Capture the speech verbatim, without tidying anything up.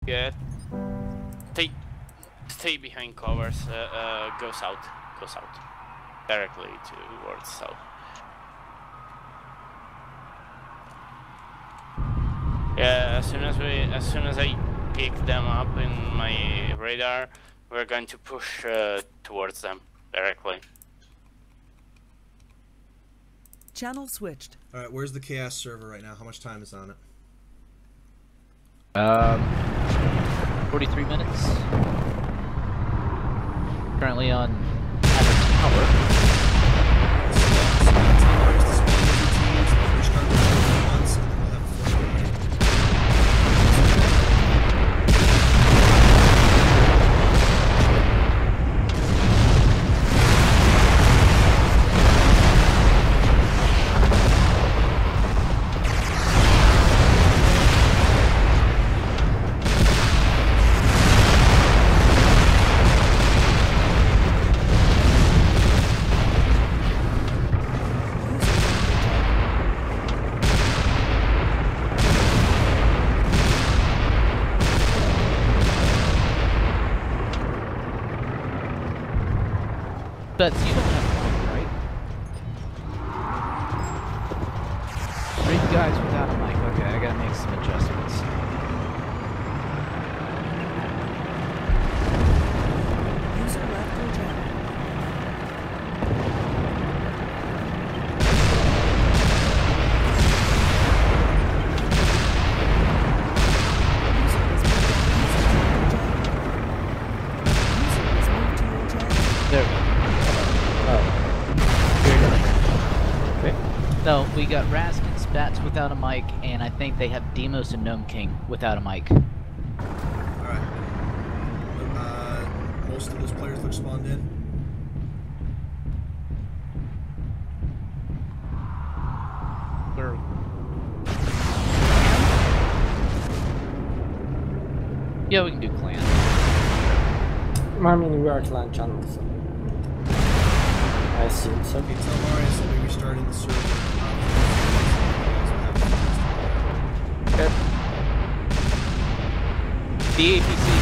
Yeah. Stay, stay behind covers. Uh, uh, go south. Go south. Directly towards south. Yeah. As soon as we, as soon as I pick them up in my radar, we're going to push uh, towards them directly. Channel switched. All right, where's the Chaos server right now? How much time is on it? Um, forty-three minutes. Currently on average power. But you don't have a mic, right? Three guys without a mic. Okay, I gotta make some adjustments. User left your channel. There we go. No, we got Raskin, Spats without a mic, and I think they have Demos and Gnome King without a mic. Alright. Uh, most of those players look spawned in. We're... Yeah, we can do clan. I mean, we are clan channel, so... I assume so. Okay, tell Marius that we're restarting the server. Okay. The A P C